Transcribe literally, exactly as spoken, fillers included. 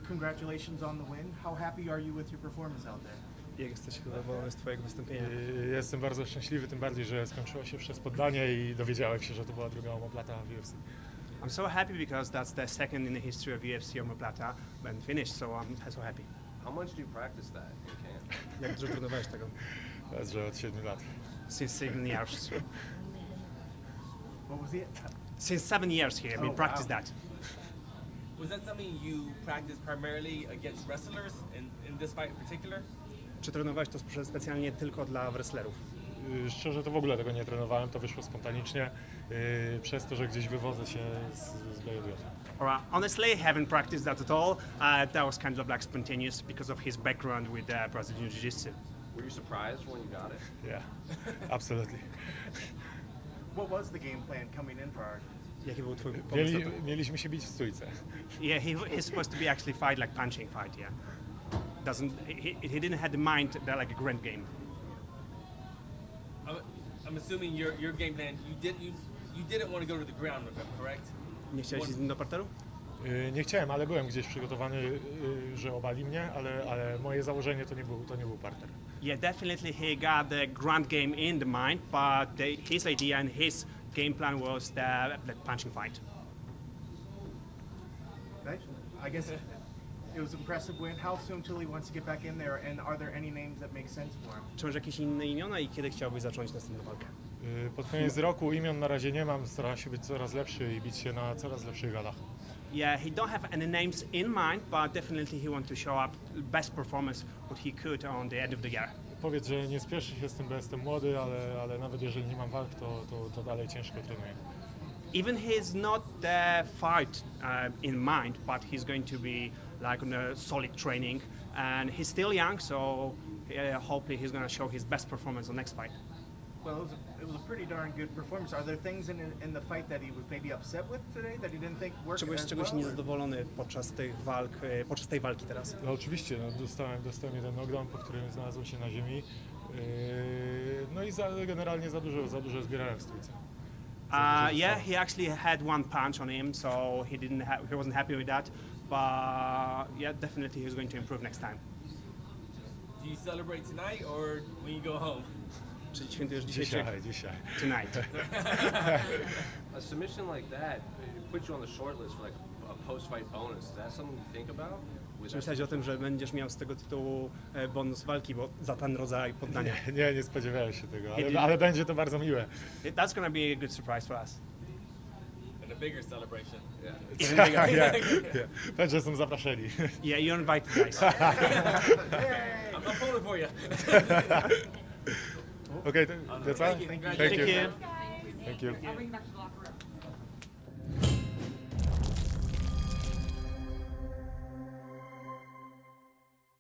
congratulations on the win. How happy are you with your performance out there? Jak jesteś zadowolony z twojego wystąpienia? Jestem bardzo szczęśliwy, tym bardziej, że skończyło się przez poddanie i dowiedziałem się, że to była druga omoplata w U F C. I'm so happy because that's the second in the history of U F C omoplata when finished, so I'm so happy. How much do you practice that in camp? Jak dużo trenowałeś tego? To że od siedmiu lat. Since seven years. What was it? Since seven years here, I mean, Oh, practice wow. that. Was that something you practiced primarily against wrestlers in, in this fight in particular? Czy trenowałeś to spe- specjalnie tylko dla wrestlerów? Yy, Szczerze to w ogóle tego nie trenowałem, to wyszło spontanicznie, yy, przez to, że gdzieś wywodzę się z, z B J J. Or, uh, honestly, I haven't practiced that at all. Uh, that was kind of like spontaneous because of his background with uh, Brazilian Jiu-Jitsu. Were you surprised when you got it? Yeah, absolutely. What was the game plan coming in for our? Jaki był twój pomysł? Mieli, na to? mieliśmy się bić w stójce. Yeah, he, he's supposed to be actually fight like punching fight, yeah. Doesn't, he, he didn't have the mind that like a grand game. I'm, I'm assuming your your game plan. You did you you didn't want to go to the ground with him, correct? Nie chciałeś iść z nim do parteru? Yy, Nie chciałem, ale byłem gdzieś przygotowany, yy, że obali mnie, ale, ale moje założenie to nie był, to nie był parter. Yeah, definitely he got the grand game in the mind, but the, his idea and his game plan was the, the punching fight. Right? I guess it, it was an impressive win. How soon till he wants to get back in there? And are there any names that make sense for him? Czy masz jakieś inne imiona i kiedy chciałbyś zacząć następną walkę? Yy, Pod koniec roku imion na razie nie mam, staram się być coraz lepszy i bić się na coraz lepszych galach. Yeah, he don't have any names in mind, but definitely he want to show up best performance what he could on the end of the year. Powiedz, że nie spieszy się z tym, bo jestem młody, ale, ale nawet jeżeli nie mam walk, to, to, to dalej ciężko trenuję. Even he's not the fight uh, in mind, but he's going to be like on a solid training, and he's still young, so uh, hopefully he's going to show his best performance on next fight. Well, it was a, it was a pretty darn good performance. Are there things in in the fight that he was maybe upset with today that he didn't think worked Czy byłeś z as czegoś well? niezadowolony podczas tych walk, e, podczas tej walki teraz? No oczywiście, no, dostałem, dostałem jeden knockdown, po którym znalazłem się na ziemi. Yy, no i za, generalnie za dużo, za dużo zbierałem w stójce. Uh, yeah, he actually had one punch on him, so he didn't ha- he wasn't happy with that. But yeah, definitely he's going to improve next time. Do you celebrate tonight or when you go home? Czy świętujesz dzisiaj? Dzisiaj, dzisiaj. Czy tonight. A submission like that it puts you on the short list for like a post-fight bonus. Is that something you think about? With Czy that myślałeś o tym, że będziesz miał z tego tytułu e, bonus walki, bo za ten rodzaj poddania? Nie, nie, nie spodziewałem się tego, Kiedy- ale, ale będzie to bardzo miłe. That's going to be a good surprise for us. And a bigger celebration. Yeah. Ja, ja, ja. Będzie, są zaproszeni. Yeah, you're invited, guys. I'm not pulling for you. Okay, that's all? Thank you. Thank you. Thank you. Thank you. I'll bring you back to the locker room.